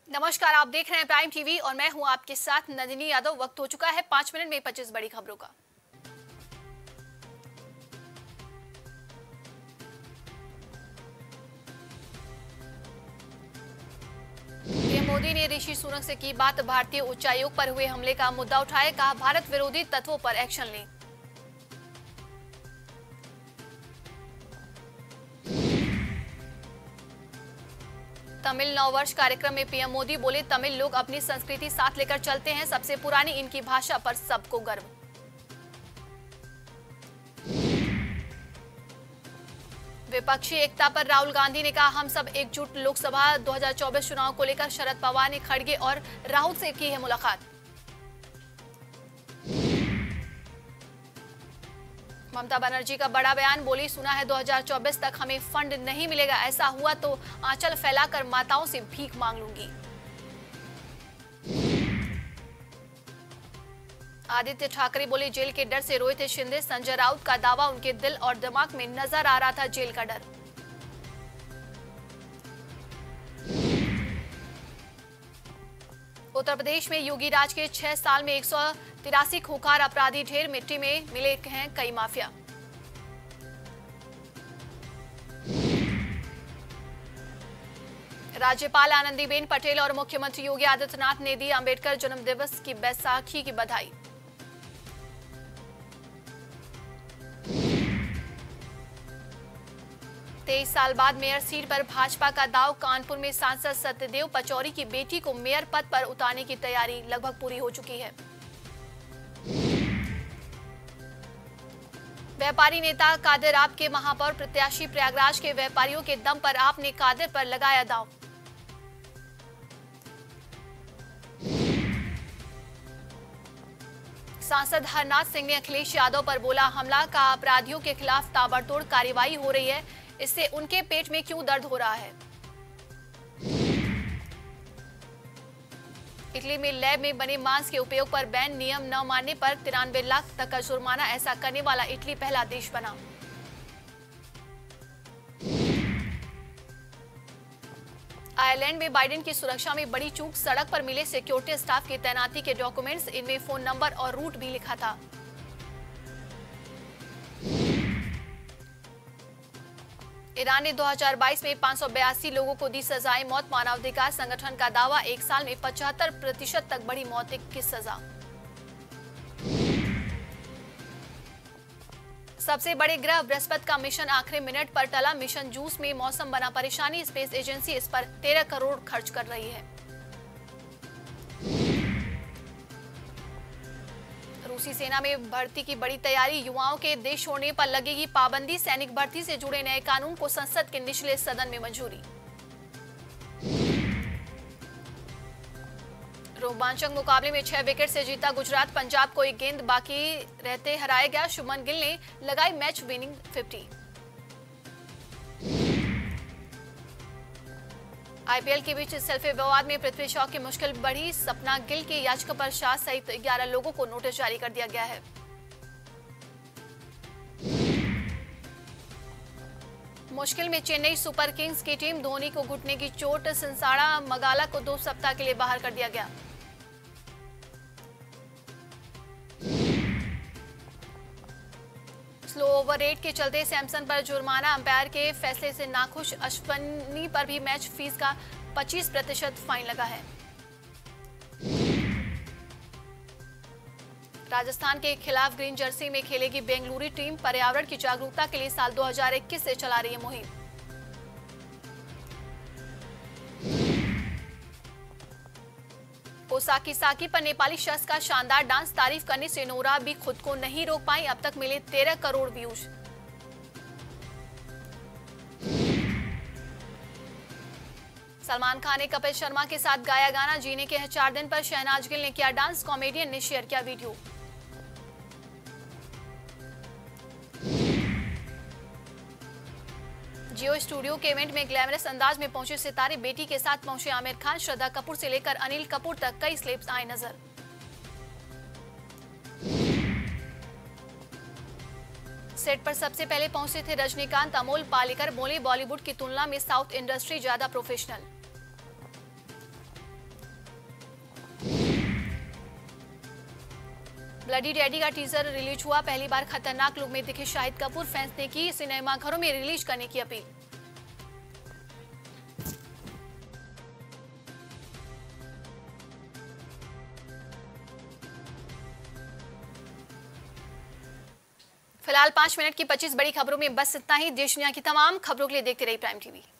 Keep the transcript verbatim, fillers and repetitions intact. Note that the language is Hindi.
नमस्कार, आप देख रहे हैं प्राइम टीवी और मैं हूं आपके साथ नंदिनी यादव। वक्त हो चुका है पांच मिनट में पच्चीस बड़ी खबरों का। पीएम मोदी ने ऋषि सुनक से की बात। भारतीय उच्चायोग पर हुए हमले का मुद्दा उठाए, कहा भारत विरोधी तत्वों पर एक्शन लें। तमिल नववर्ष कार्यक्रम में पीएम मोदी बोले, तमिल लोग अपनी संस्कृति साथ लेकर चलते हैं, सबसे पुरानी इनकी भाषा पर सबको गर्व। विपक्षी एकता पर राहुल गांधी ने कहा, हम सब एकजुट। लोकसभा दो हज़ार चौबीस चुनाव को लेकर शरद पवार ने खड़गे और राहुल से की है मुलाकात। ममता बनर्जी का बड़ा बयान, बोली सुना है दो हज़ार चौबीस तक हमें फंड नहीं मिलेगा, ऐसा हुआ तो आंचल फैलाकर माताओं से भीख मांग लूंगी। आदित्य ठाकरे बोले, जेल के डर से रोए थे शिंदे। संजय राउत का दावा, उनके दिल और दिमाग में नजर आ रहा था जेल का डर। उत्तर प्रदेश में योगी राज के छह साल में एक सौ तिरासी खूंखार अपराधी ढेर। मिट्टी में मिले हैं कई माफिया। राज्यपाल आनंदीबेन पटेल और मुख्यमंत्री योगी आदित्यनाथ ने दी अंबेडकर जन्मदिवस की बैसाखी की बधाई। तेईस साल बाद मेयर सीट पर भाजपा का दाव। कानपुर में सांसद सत्यदेव पचौरी की बेटी को मेयर पद पर उतारने की तैयारी लगभग पूरी हो चुकी है। व्यापारी नेता कादिर आप के महापौर प्रत्याशी प्रयागराज के व्यापारियों के दम पर आपने कादिर पर लगाया दांव। सांसद हरनाथ सिंह ने अखिलेश यादव पर बोला हमला, का अपराधियों के खिलाफ ताबड़तोड़ कार्रवाई हो रही है, इससे उनके पेट में क्यों दर्द हो रहा है। इटली में लैब में बने मांस के उपयोग पर बैन, नियम न मानने पर तिरानवे लाख तक का जुर्माना। ऐसा करने वाला इटली पहला देश बना। आयरलैंड में बाइडेन की सुरक्षा में बड़ी चूक। सड़क पर मिले सिक्योरिटी स्टाफ की तैनाती के डॉक्यूमेंट्स, इनमें फोन नंबर और रूट भी लिखा था। ईरान ने दो हज़ार बाईस में पाँच सौ बयासी लोगों को दी सजाएं मौत। मानवाधिकार संगठन का दावा, एक साल में पचहत्तर प्रतिशत तक बढ़ी मौत की सजा। सबसे बड़े ग्रह बृहस्पति का मिशन आखिरी मिनट पर टला। मिशन जूस में मौसम बना परेशानी। स्पेस एजेंसी इस पर तेरह करोड़ खर्च कर रही है। रूसी सेना में भर्ती की बड़ी तैयारी। युवाओं के देश छोड़ने पर लगेगी पाबंदी। सैनिक भर्ती से जुड़े नए कानून को संसद के निचले सदन में मंजूरी। रोमांचक मुकाबले में छह विकेट से जीता गुजरात। पंजाब को एक गेंद बाकी रहते हराया गया। शुभमन गिल ने लगाई मैच विनिंग फिफ्टी। आईपीएल के बीच सेल्फी विवाद में पृथ्वी शॉ की मुश्किल बढ़ी। सपना गिल की याचिका पर शाह सहित ग्यारह लोगों को नोटिस जारी कर दिया गया है। मुश्किल में चेन्नई सुपर किंग्स की टीम। धोनी को घुटने की चोट। सिंसाड़ा मगाला को दो सप्ताह के लिए बाहर कर दिया गया। स्लो ओवर रेट के चलते सैमसन पर जुर्माना। अंपायर के फैसले से नाखुश। अश्विनी पर भी मैच फीस का पच्चीस प्रतिशत फाइन लगा है। राजस्थान के खिलाफ ग्रीन जर्सी में खेलेगी बेंगलुरु टीम। पर्यावरण की जागरूकता के लिए साल दो हज़ार इक्कीस से चला रही है मुहिम। ओसाकी साकी पर नेपाली शख्स का शानदार डांस। तारीफ करने से नोरा भी खुद को नहीं रोक पाई। अब तक मिले तेरह करोड़ व्यूज। सलमान खान ने कपिल शर्मा के साथ गाया गाना। जीने के हैं चार दिन पर शहनाज गिल ने किया डांस। कॉमेडियन ने शेयर किया वीडियो। जियो स्टूडियो के इवेंट में ग्लैमरस अंदाज में पहुंचे सितारे। बेटी के साथ पहुंचे आमिर खान। श्रद्धा कपूर से लेकर अनिल कपूर तक कई सेलेब्स आए नजर। सेट पर सबसे पहले पहुंचे थे रजनीकांत। अमोल पालेकर बोले, बॉलीवुड की तुलना में साउथ इंडस्ट्री ज्यादा प्रोफेशनल। ब्लडी डैडी का टीजर रिलीज हुआ। पहली बार खतरनाक लुक में दिखे शाहिद कपूर। फैंस ने की सिनेमाघरों में रिलीज करने की अपील। फिलहाल पांच मिनट की पच्चीस बड़ी खबरों में बस इतना ही। देश दुनिया की तमाम खबरों के लिए देखते रहिए प्राइम टीवी।